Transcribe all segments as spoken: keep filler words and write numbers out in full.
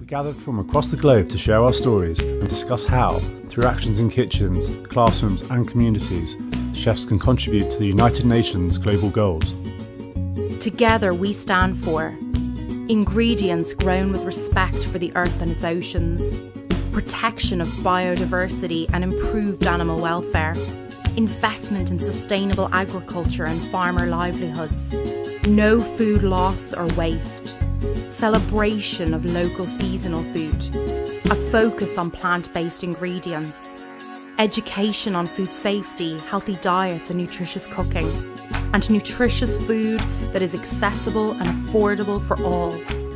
gathered from across the globe to share our stories and discuss how, through actions in kitchens, classrooms and communities, chefs can contribute to the United Nations global goals. Together we stand for ingredients grown with respect for the earth and its oceans, protection of biodiversity and improved animal welfare, investment in sustainable agriculture and farmer livelihoods, no food loss or waste, celebration of local seasonal food, a focus on plant-based ingredients, education on food safety, healthy diets and nutritious cooking, and nutritious food that is accessible and affordable for all.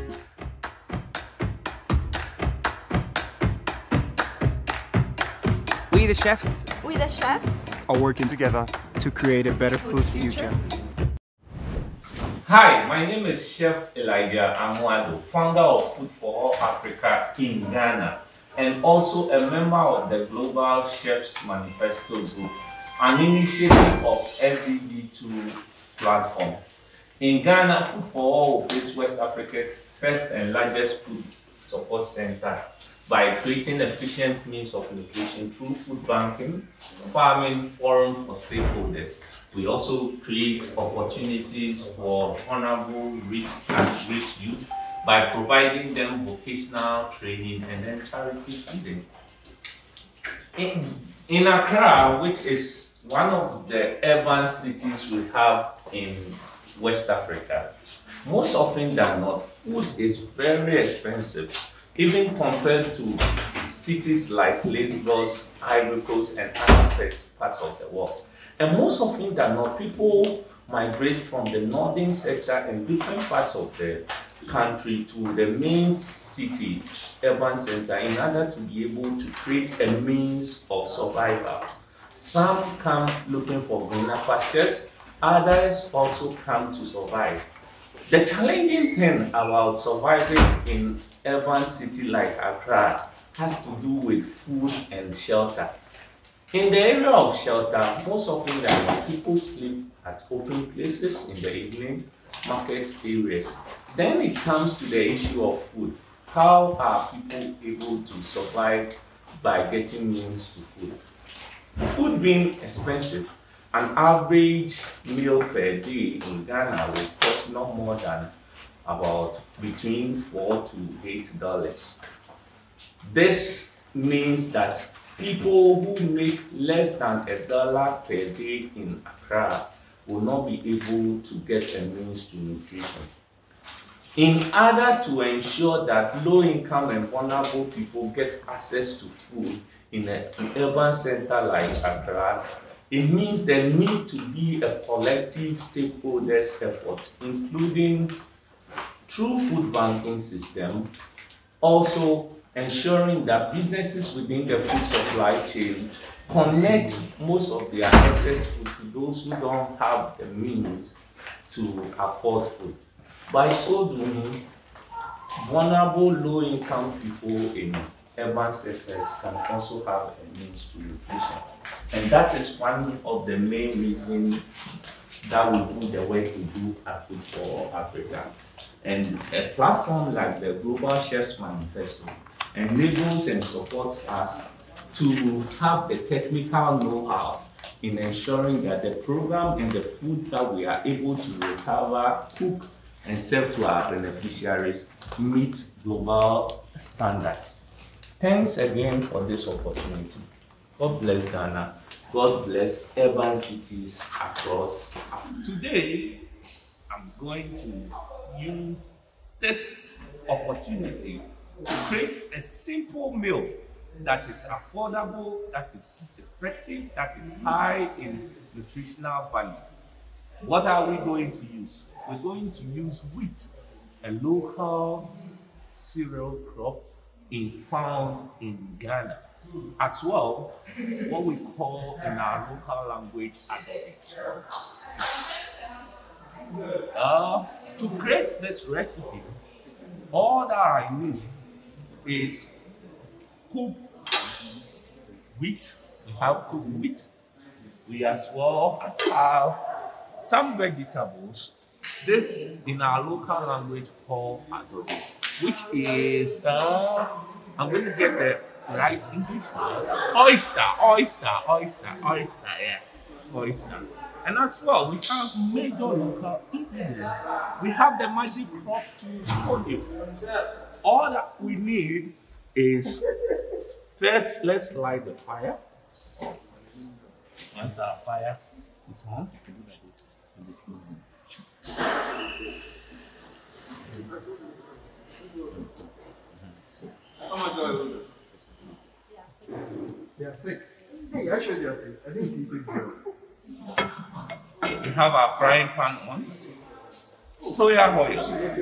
We the chefs We the chefs are working together to create a better food future. Hi, my name is Chef Elijah Addo, founder of Food for All Africa in Ghana, and also a member of the Global Chefs Manifesto Group, an initiative of S D G two platform. In Ghana, Food for All is West Africa's first and largest food support center by creating efficient means of nutrition through food banking, farming forum for stakeholders. We also create opportunities for vulnerable, rich and rich youth by providing them vocational training and then charity funding. In, in Accra, which is one of the urban cities we have in West Africa, most often than not, food is very expensive, even compared to cities like Lagos, Ivory Coast, and other parts of the world. And most often than not, people migrate from the northern sector and different parts of the country to the main city, urban center, in order to be able to create a means of survival. Some come looking for greener pastures, others also come to survive. The challenging thing about surviving in urban city like Accra has to do with food and shelter. In the area of shelter, most often than people sleep at open places in the evening, market areas. Then it comes to the issue of food. How are people able to survive by getting means to food? Food being expensive, an average meal per day in Ghana will cost not more than about between four to eight dollars. This means that people who make less than a dollar per day in Accra will not be able to get a means to nutrition. In order to ensure that low-income and vulnerable people get access to food in an urban center like Accra, it means there need to be a collective stakeholders effort, including through food banking system, also ensuring that businesses within the food supply chain connect most of their excess food to those who don't have the means to afford food. By so doing, vulnerable low-income people in urban sectors can also have a means to nutrition. And that is one of the main reasons that we do the work we do at Food for All Africa. And a platform like the Global Chefs Manifesto enables and supports us to have the technical know-how in ensuring that the program and the food that we are able to recover, cook, and serve to our beneficiaries meet global standards. Thanks again for this opportunity. God bless Ghana. God bless urban cities across Africa. Today, I'm going to use this opportunity to create a simple meal that is affordable, that is effective, that is high in nutritional value. What are we going to use? We're going to use wheat, a local cereal crop in, found in Ghana. As well, what we call in our local language addo. Uh, to create this recipe, all that I need is cooked wheat. We have cooked wheat. We as well have some vegetables. This in our local language called addo. which is, uh, I'm going to get the right English word. Oyster, oyster, oyster, oyster, yeah, oyster. And as well, we have major local ingredients. We have the magic crop to follow. All that we need is, first, let's light the fire. Once our fire is on, how much do I lose? Yeah, six. Hey, I showed you six. I didn't see six girls. we have our frying pan on. Soya oil.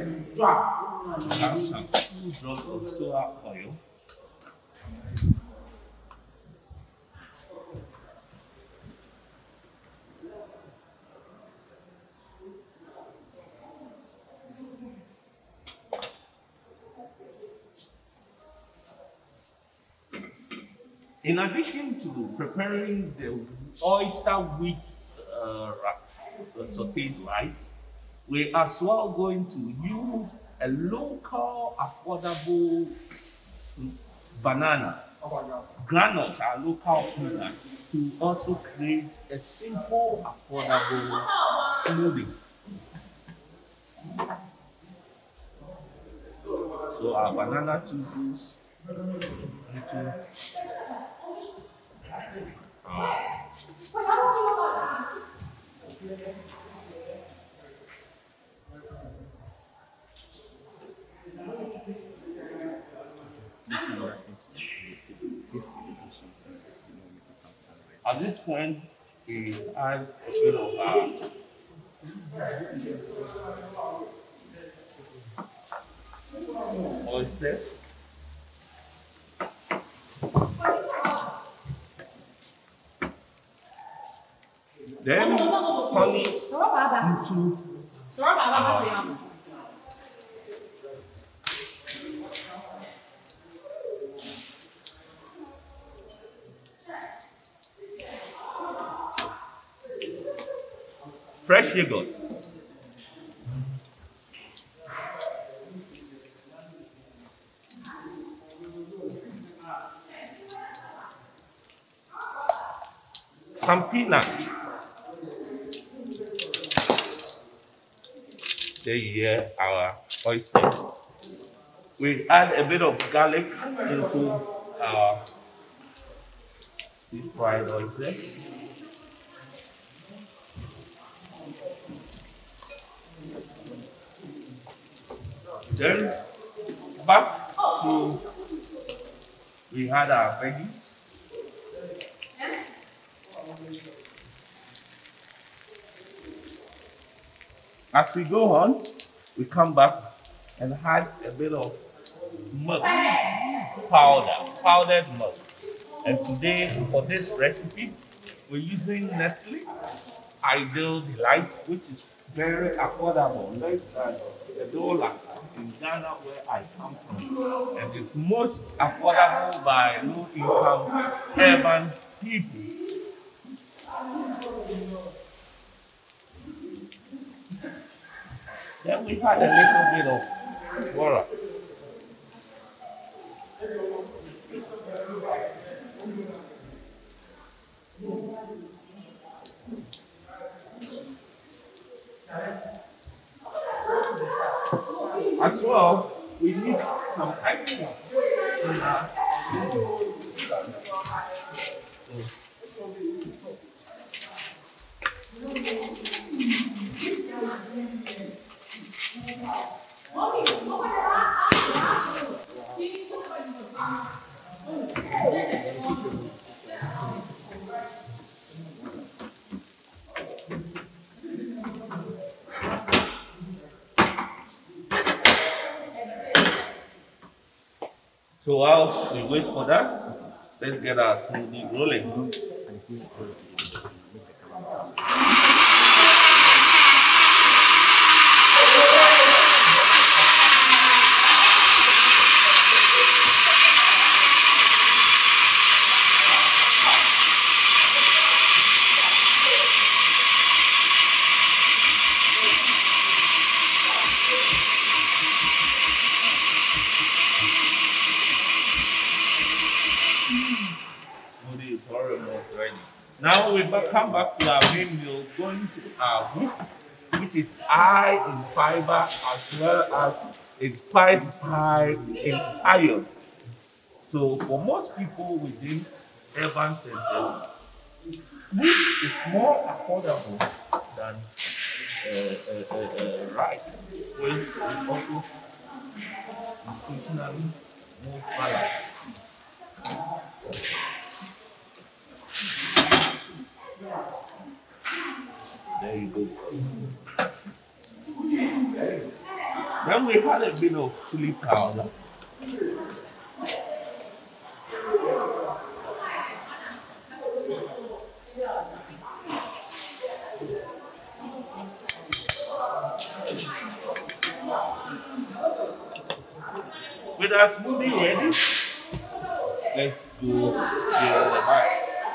Have some drops of soya oil. In addition to preparing the oyster wheat uh, sauteed rice, we are as well going to use a local affordable banana, granite, our local peanut, to also create a simple affordable smoothie. So our banana tubes into uh, at this point, we add a bit of uh, oysters. Then honey into uh, fresh yogurt. Some peanuts. There you hear our oysters. We add a bit of garlic into our deep fried oyster. Then back to, we had our veggies. As we go on, we come back and add a bit of milk powder, powdered milk. And today, for this recipe, we're using Nestle Ideal Delight, which is very affordable, less than a dollar in Ghana, where I come from. And it's most affordable by low-income urban people. Then we had a little bit of water. As well, we need some ice cream. So whilst we wait for that, let's get our smoothie rolling. Now we come back to our main meal, going to our wheat, which is high in fiber as well as it's quite high in iron. So for most people within urban centers, wheat is more affordable than uh, uh, uh, uh, rice, which is also nutritionally more balanced. There you go. Then we had a bit of chili powder. With our smoothie ready, let's go to the bite.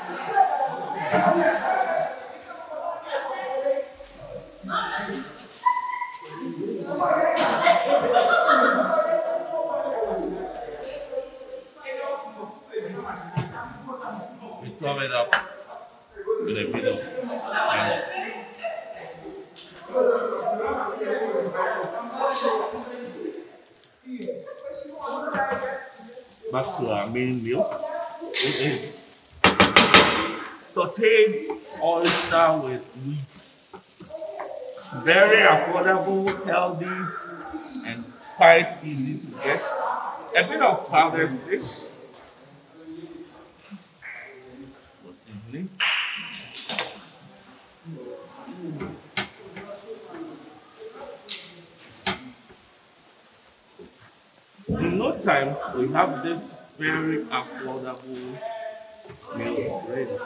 We throw it up with a bit of onion. Back to our main meal. Sauteed oyster with wheat. Very affordable, healthy, and quite easy to get. A bit of powdered fish for seasoning. In no time, we have this very affordable meal ready.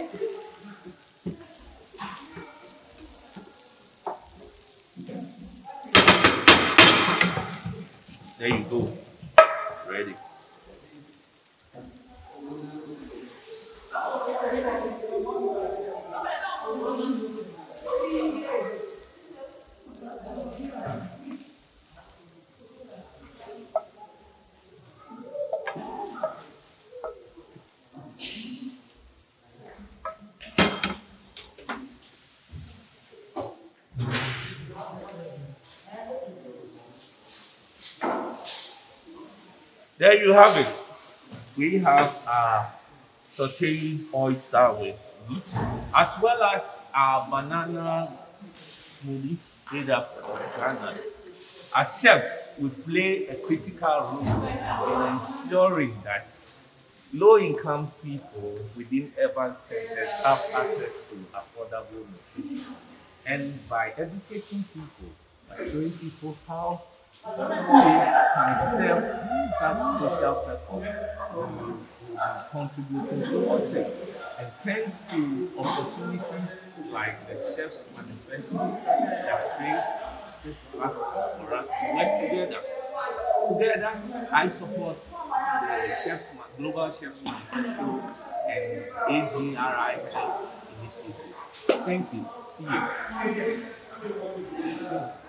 There you go, ready. There you have it. We have our sauteed oyster with wheat, as well as our banana smoothie made up of banana. As chefs, we play a critical role in ensuring that low-income people within urban centers have access to affordable nutrition. And by educating people, by showing people how food can serve such social purpose, contributing towards it. And thanks to opportunities like the Chef's Manifesto that creates this platform for us to work together. Together, I support the Chef's, Global Chef's Manifesto and A G R I Health Initiative. Thank you. See you.